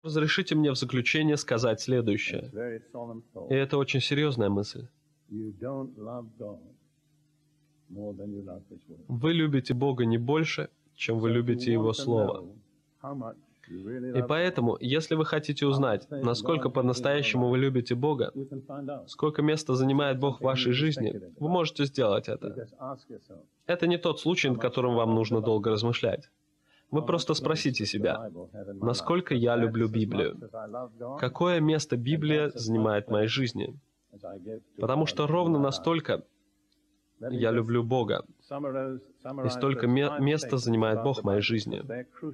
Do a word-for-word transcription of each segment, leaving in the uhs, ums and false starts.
Разрешите мне в заключение сказать следующее. И это очень серьезная мысль. Вы любите Бога не больше, чем вы любите Его Слово. И поэтому, если вы хотите узнать, насколько по-настоящему вы любите Бога, сколько места занимает Бог в вашей жизни, вы можете сделать это. Это не тот случай, над которым вам нужно долго размышлять. Вы просто спросите себя, насколько я люблю Библию? Какое место Библия занимает в моей жизни? Потому что ровно настолько я люблю Бога, и столько ме- места занимает Бог в моей жизни.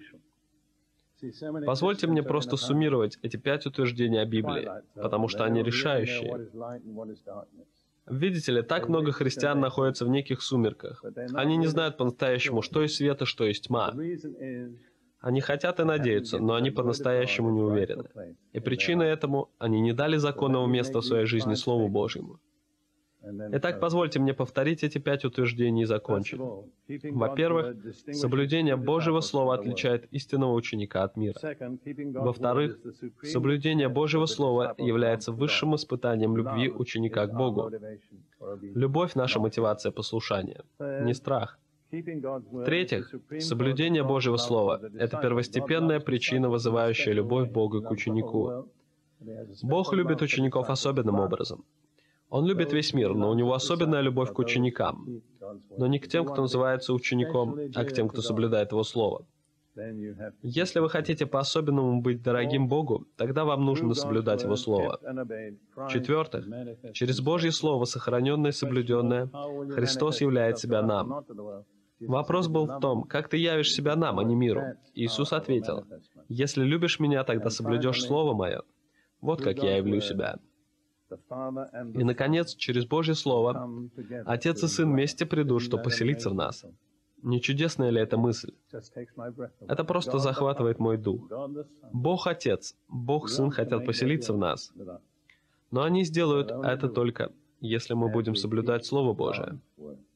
Позвольте мне просто суммировать эти пять утверждений о Библии, потому что они решающие. Видите ли, так много христиан находятся в неких сумерках. Они не знают по-настоящему, что есть свет и что есть тьма. Они хотят и надеются, но они по-настоящему не уверены. И причина этому — они не дали законного места в своей жизни Слову Божьему. Итак, позвольте мне повторить эти пять утверждений и закончить. Во-первых, соблюдение Божьего Слова отличает истинного ученика от мира. Во-вторых, соблюдение Божьего Слова является высшим испытанием любви ученика к Богу. Любовь — наша мотивация послушания, не страх. В-третьих, соблюдение Божьего Слова — это первостепенная причина, вызывающая любовь Бога к ученику. Бог любит учеников особенным образом. Он любит весь мир, но у него особенная любовь к ученикам. Но не к тем, кто называется учеником, а к тем, кто соблюдает Его Слово. Если вы хотите по-особенному быть дорогим Богу, тогда вам нужно соблюдать Его Слово. В-четвертых, через Божье Слово, сохраненное и соблюденное, Христос являет себя нам. Вопрос был в том, как ты явишь себя нам, а не миру. Иисус ответил, «Если любишь Меня, тогда соблюдешь Слово Мое». Вот как я явлю себя. И, наконец, через Божье Слово Отец и Сын вместе придут, чтобы поселиться в нас. Не чудесная ли эта мысль? Это просто захватывает мой дух. Бог Отец, Бог Сын хотят поселиться в нас. Но они сделают это только, если мы будем соблюдать Слово Божие.